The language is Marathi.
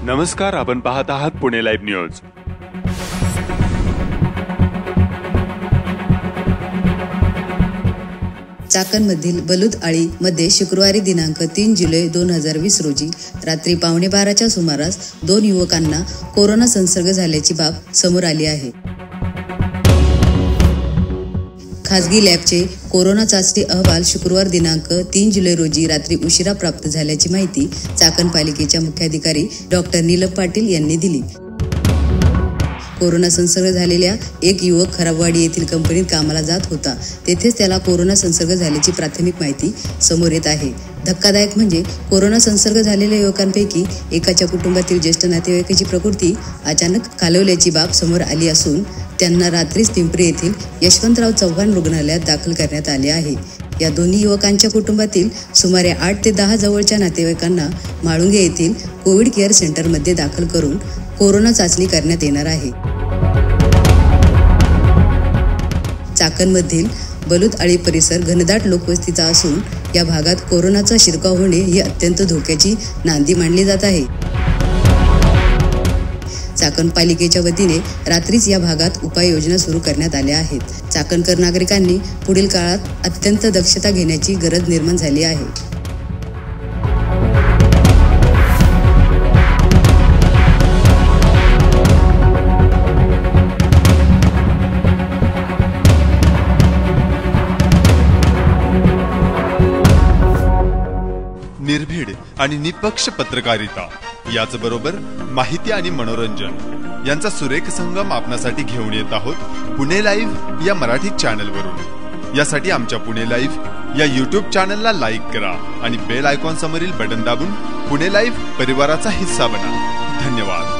नमस्कार, आपण पाहत आहात पुणे लाईव्ह न्यूज। चाकणमधील बलुतआळी मध्ये शुक्रवारी दिनांक 3 जुलै 2020 रोजी रात्री 11:15च्या सुमारास 2 युवकांना कोरोना संसर्ग झाल्याची बाब समोर आली आहे। खासगी लॅबचे कोरोना चाचणी अहवाल शुक्रवार दिनांक 3 जुलै रोजी रात्री उशिरा प्राप्त झाल्याची माहिती चाकण पालिकेच्या मुख्याधिकारी डॉक्टर नीलम पाटील यांनी दिली। कोरोना संसर्ग झालेल्या एक युवक खराबवाडी येथील कंपनीत कामाला जात होता। तेथेच त्याला कोरोना संसर्ग झाल्याची प्राथमिक माहिती समोर येत आहे। धक्कादायक म्हणजे कोरोना संसर्ग झालेल्या युवकांपैकी एकाच्या कुटुंबातील ज्येष्ठ नातेवाईकाची प्रकृती अचानक खालवल्याची बाब समोर आली असून त्यांना रात्रीच पिंपरी येथील यशवंतराव चव्हाण रुग्णालयात दाखल करण्यात आले आहे। या दोन्ही युवकांच्या कुटुंबातील सुमारे 8 ते 10 जवळच्या नातेवाईकांना माळुंगे येथील कोविड केअर सेंटरमध्ये दाखल करून कोरोना चाचणी करण्यात येणार आहे। चाकणमधील बलुतआळी परिसर घनदाट लोकवस्तीचा असून या भागात कोरोनाचा शिरकाव होणे ही अत्यंत धोक्याची नांदी मानली जात आहे। चाकण पालिकेच्या वतीने रात्रीच या भागात उपाययोजना सुरू करण्यात आल्या आहेत। चाकणकर नागरिकांनी पुढील काळात अत्यंत दक्षता घेण्याची गरज निर्माण झाली आहे। निर्भीड आणि निपक्ष पत्रकारिता याचबरोबर माहिती आणि मनोरंजन यांचा सुरेख संगम आपणासाठी घेऊन येत आहोत पुणे लाईव्ह या मराठी चॅनलवरून। यासाठी आमच्या पुणे लाईव्ह या यूट्यूब चॅनलला लाईक करा आणि बेल आयकॉन समोरील बटन दाबून पुणे लाईव्ह परिवाराचा हिस्सा बना। धन्यवाद।